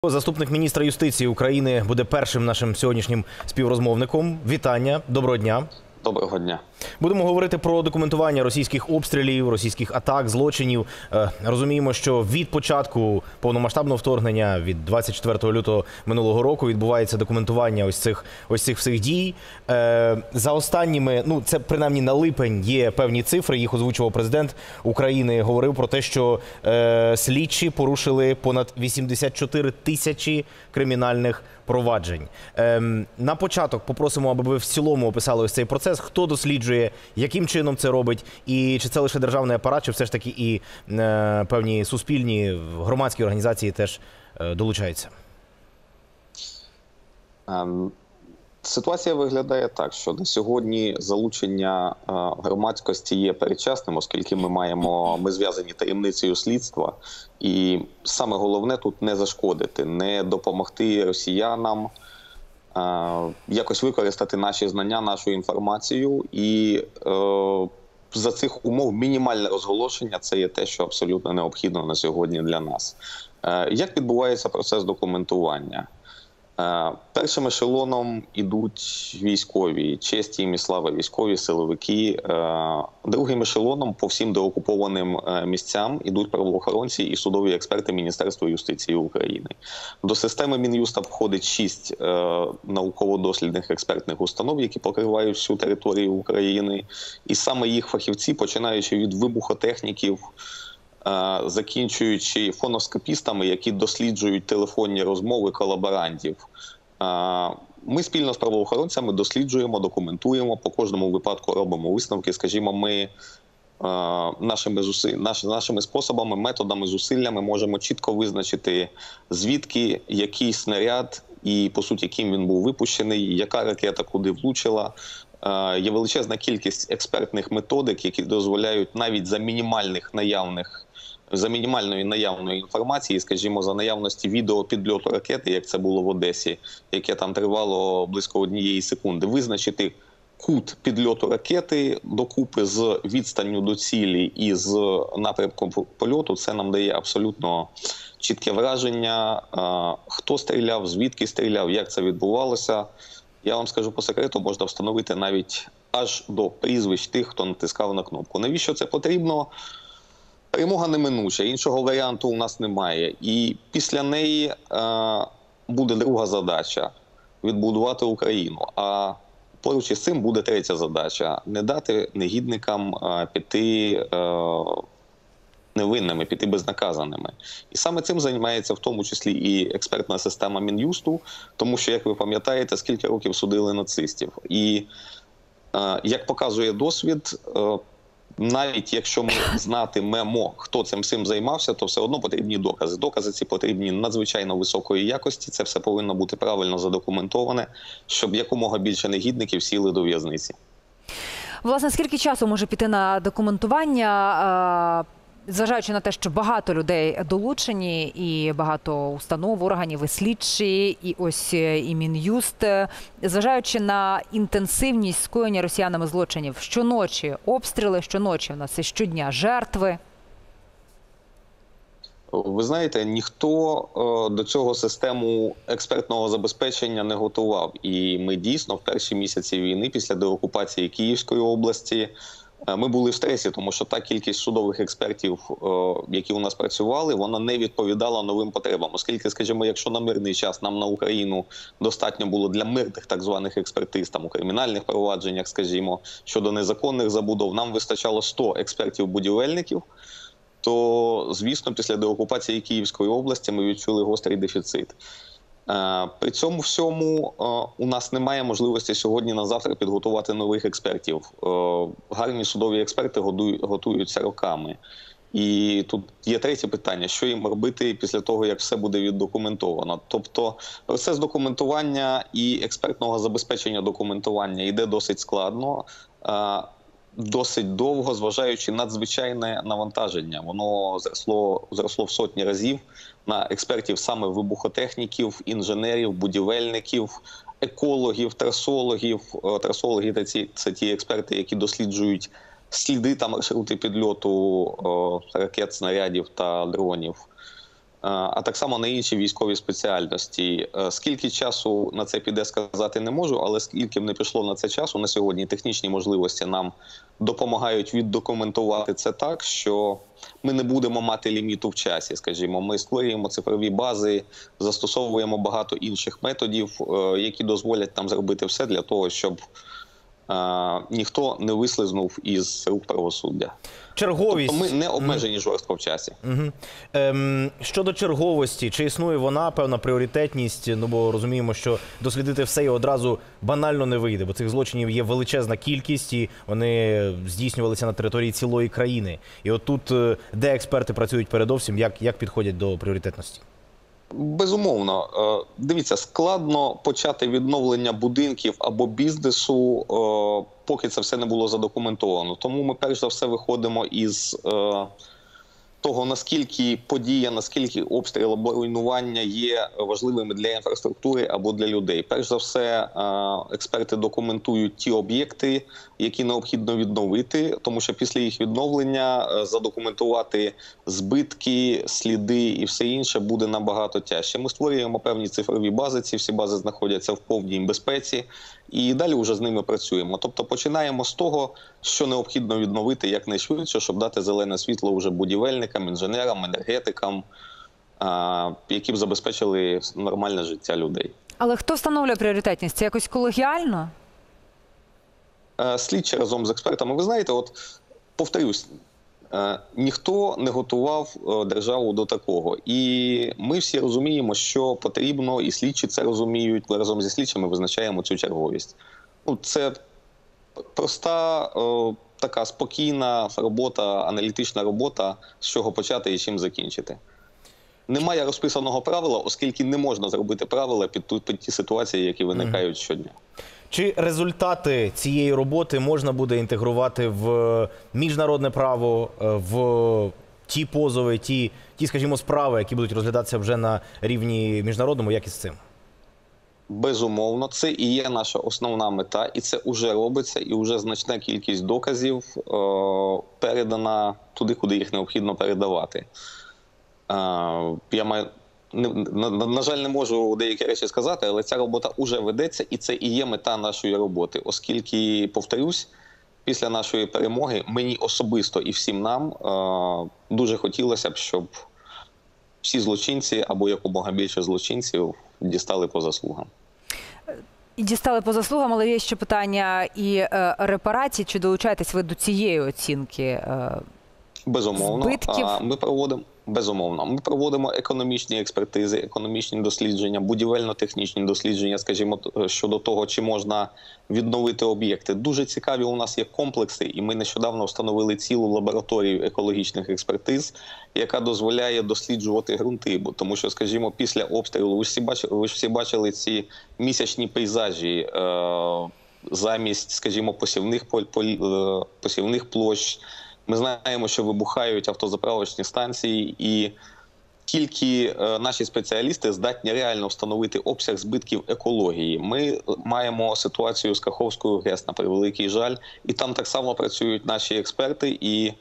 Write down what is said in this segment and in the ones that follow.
Заступник міністра юстиції України буде першим нашим сьогоднішнім співрозмовником. Вітання, доброго дня. Доброго дня. Будемо говорити про документування російських обстрілів, російських атак, злочинів. Розуміємо, що від початку повномасштабного вторгнення, від 24 лютого минулого року, відбувається документування ось цих всіх дій. За останніми, це принаймні на липень, є певні цифри, їх озвучував президент України, говорив про те, що слідчі порушили понад 84 тисячі кримінальних проваджень. На початок попросимо, аби ви в цілому описали ось цей процес. Хто досліджує, яким чином це робить, і чи це лише державний апарат, чи все ж таки і певні суспільні, громадські організації теж долучаються? Ситуація виглядає так, що на сьогодні залучення громадськості є передчасним, оскільки ми зв'язані таємницею слідства. І саме головне тут не зашкодити, не допомогти росіянам якось використати наші знання, нашу інформацію. І за цих умов мінімальне розголошення – це є те, що абсолютно необхідно на сьогодні для нас. Як відбувається процес документування? Першим ешелоном ідуть військові, честь їм і слава, військові, силовики. Другим ешелоном по всім деокупованим місцям ідуть правоохоронці і судові експерти Міністерства юстиції України. До системи Мін'юста входить 6 науково-дослідних експертних установ, які покривають всю територію України. І саме їх фахівці, починаючи від вибухотехніків, закінчуючи фоноскопістами, які досліджують телефонні розмови колаборантів. Ми спільно з правоохоронцями досліджуємо, документуємо, по кожному випадку робимо висновки. Скажімо, ми нашими способами, методами, зусиллями можемо чітко визначити, звідки який снаряд і, по суті, ким він був випущений, яка ракета куди влучила. Є величезна кількість експертних методик, які дозволяють навіть за мінімальної наявної інформації, скажімо, за наявності відео підльоту ракети, як це було в Одесі, яке там тривало близько 1 секунди, визначити кут підльоту ракети докупи з відстанню до цілі і з напрямком польоту. Це нам дає абсолютно чітке враження, хто стріляв, звідки стріляв, як це відбувалося. Я вам скажу по секрету, можна встановити навіть аж до прізвищ тих, хто натискав на кнопку. Навіщо це потрібно? Перемога неминуча, іншого варіанту у нас немає. І після неї буде друга задача – відбудувати Україну. А поруч із цим буде третя задача – не дати негідникам піти невинними, піти безнаказаними. І саме цим займається в тому числі і експертна система Мін'юсту, тому що, як ви пам'ятаєте, скільки років судили нацистів. І, як показує досвід, навіть якщо ми знатимемо, хто цим всім займався, то все одно потрібні докази. Докази ці потрібні надзвичайно високої якості, це все повинно бути правильно задокументоване, щоб якомога більше негідників сіли до в'язниці. Власне, скільки часу може піти на документування, зважаючи на те, що багато людей долучені, і багато установ, органів, і слідчі, і ось і Мін'юст, зважаючи на інтенсивність скоєння росіянами злочинів, щоночі обстріли, щоночі у нас і щодня жертви? Ви знаєте, ніхто до цього систему експертного забезпечення не готував. І ми дійсно в перші місяці війни, після деокупації Київської області, ми були в стресі, тому що та кількість судових експертів, які у нас працювали, вона не відповідала новим потребам. Оскільки, скажімо, якщо на мирний час нам на Україну достатньо було для мирних так званих експертиз, там у кримінальних провадженнях, скажімо, щодо незаконних забудов, нам вистачало 100 експертів-будівельників, то, звісно, після деокупації Київської області ми відчули гострий дефіцит. При цьому всьому у нас немає можливості сьогодні на завтра підготувати нових експертів. Гарні судові експерти готуються роками. І тут є третє питання, що їм робити після того, як все буде віддокументовано. Тобто процес документування і експертного забезпечення документування йде досить складно, досить довго, зважаючи надзвичайне навантаження. Воно зросло в сотні разів на експертів саме вибухотехніків, інженерів, будівельників, екологів, трасологів. Трасологи – це ті експерти, які досліджують сліди та маршрути підльоту ракет, снарядів та дронів. а так само на інші військові спеціальності. Скільки часу на це піде, сказати не можу, але скільки б не пішло на це часу, на сьогодні технічні можливості нам допомагають віддокументувати це так, що ми не будемо мати ліміту в часі, скажімо. Ми створюємо цифрові бази, застосовуємо багато інших методів, які дозволять нам зробити все для того, щоб ніхто не вислизнув із рук правосуддя. Черговість. Тобто ми не обмежені жорстко в часі. Щодо черговості, чи існує вона, певна пріоритетність? Ну, бо розуміємо, що дослідити все і одразу банально не вийде, бо цих злочинів є величезна кількість, і вони здійснювалися на території цілої країни. І от тут, де експерти працюють передовсім, як підходять до пріоритетності? Безумовно. Дивіться, складно почати відновлення будинків або бізнесу, поки це все не було задокументовано. Тому ми перш за все виходимо із того, наскільки подія, наскільки обстріл або руйнування є важливими для інфраструктури або для людей. Перш за все, експерти документують ті об'єкти, які необхідно відновити, тому що після їх відновлення задокументувати збитки, сліди і все інше буде набагато тяжче. Ми створюємо певні цифрові бази, ці всі бази знаходяться в повній безпеці, і далі вже з ними працюємо. Тобто починаємо з того, що необхідно відновити якнайшвидше, щоб дати зелене світло вже будівельникам, інженерам, енергетикам, які б забезпечили нормальне життя людей. Але хто встановлює пріоритетність? Це якось колегіально? Слідчі разом з експертами. Ви знаєте, от повторюсь, ніхто не готував державу до такого. І ми всі розуміємо, що потрібно, і слідчі це розуміють. Ми разом зі слідчими визначаємо цю черговість. Ну, це проста, така спокійна робота, аналітична робота, з чого почати і чим закінчити. Немає розписаного правила, оскільки не можна зробити правила під ті ситуації, які виникають щодня. Чи результати цієї роботи можна буде інтегрувати в міжнародне право, в ті позови, ті, скажімо, справи, які будуть розглядатися вже на рівні міжнародному, як із цим? Безумовно, це і є наша основна мета, і це вже робиться, і вже значна кількість доказів передана туди, куди їх необхідно передавати. Я маю, на жаль, не можу деякі речі сказати, але ця робота вже ведеться, і це і є мета нашої роботи. Оскільки, повторюсь, після нашої перемоги мені особисто і всім нам дуже хотілося б, щоб всі злочинці або якомога більше злочинців дістали по заслугам. І дістали по заслугам, але є ще питання і репарацій. Чи долучаєтесь ви до цієї оцінки Безумовно. збитків? Ми проводимо економічні експертизи, економічні дослідження, будівельно-технічні дослідження, скажімо, щодо того, чи можна відновити об'єкти. Дуже цікаві у нас є комплекси, і ми нещодавно встановили цілу лабораторію екологічних експертиз, яка дозволяє досліджувати ґрунти. Тому що, скажімо, після обстрілу, ви ж всі бачили ці місячні пейзажі замість, скажімо, посівних площ. Ми знаємо, що вибухають автозаправочні станції, і тільки наші спеціалісти здатні реально встановити обсяг збитків екології. Ми маємо ситуацію з Каховською ГЕС, на превеликий жаль, і там так само працюють наші експерти. І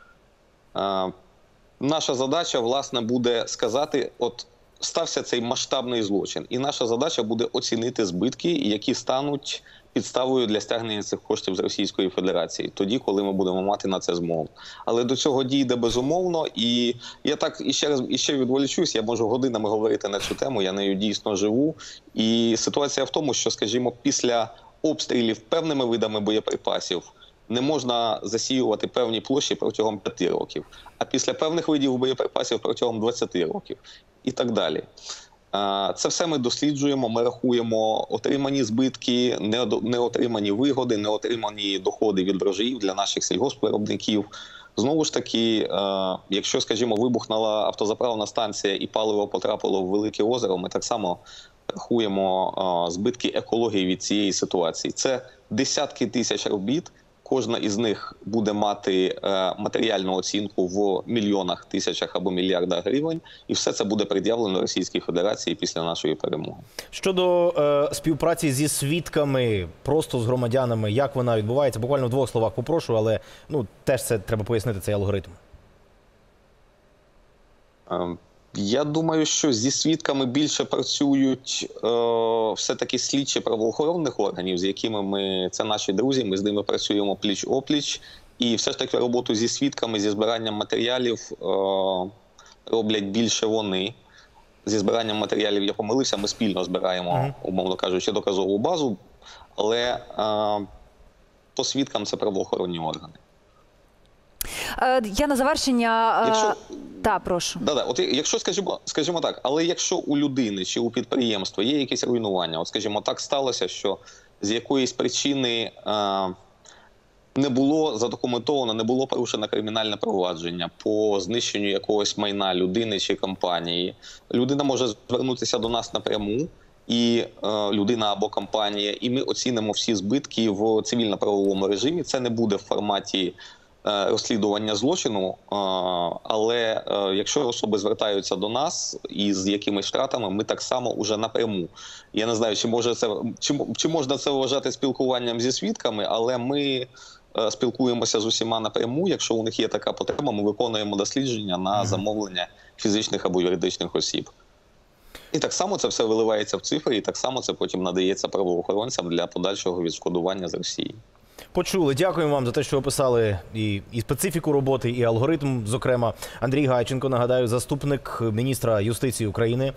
наша задача, власне, буде сказати, от стався цей масштабний злочин. І наша задача буде оцінити збитки, які стануть підставою для стягнення цих коштів з Російської Федерації, тоді, коли ми будемо мати на це змогу. Але до цього дійде безумовно, і я так іще відволічусь, я можу годинами говорити на цю тему, я нею дійсно живу. І ситуація в тому, що, скажімо, після обстрілів певними видами боєприпасів не можна засіювати певні площі протягом 5 років, а після певних видів боєприпасів протягом 20 років і так далі. Це все ми досліджуємо, ми рахуємо отримані збитки, неотримані вигоди, неотримані доходи від врожаїв для наших сільгоспвиробників. Знову ж таки, якщо, скажімо, вибухнула автозаправна станція і паливо потрапило в Велике озеро, ми так само рахуємо збитки екології від цієї ситуації. Це десятки тисяч робіт. Кожна із них буде мати матеріальну оцінку в мільйонах, тисячах або мільярдах гривень, і все це буде пред'явлено Російській Федерації після нашої перемоги. Щодо співпраці зі свідками, просто з громадянами, як вона відбувається? Буквально в 2 словах попрошу, але теж це треба пояснити, цей алгоритм. Я думаю, що зі свідками більше працюють все-таки слідчі правоохоронних органів, з якими це наші друзі, ми з ними працюємо пліч-опліч. І все ж таки роботу зі свідками, зі збиранням матеріалів роблять більше вони. Зі збиранням матеріалів я помилився, ми спільно збираємо, умовно кажучи, доказову базу, але по свідкам це правоохоронні органи. Я на завершення... Якщо... Так, прошу. От якщо, скажімо так, але якщо у людини чи у підприємства є якісь руйнування, от скажімо так, сталося, що з якоїсь причини не було задокументовано, не було порушено кримінальне провадження по знищенню якогось майна людини чи компанії, людина може звернутися до нас напряму, і людина або компанія, і ми оцінимо всі збитки в цивільно-правовому режимі. Це не буде в форматі розслідування злочину, але якщо особи звертаються до нас із якимись втратами, ми так само уже напряму. Я не знаю, чи можна це вважати спілкуванням зі свідками, але ми спілкуємося з усіма напряму. Якщо у них є така потреба, ми виконуємо дослідження на замовлення фізичних або юридичних осіб. І так само це все виливається в цифри, і так само це потім надається правоохоронцям для подальшого відшкодування з Росії. Почули. Дякуємо вам за те, що описали і специфіку роботи, і алгоритм, зокрема. Андрій Гайченко, нагадаю, заступник міністра юстиції України.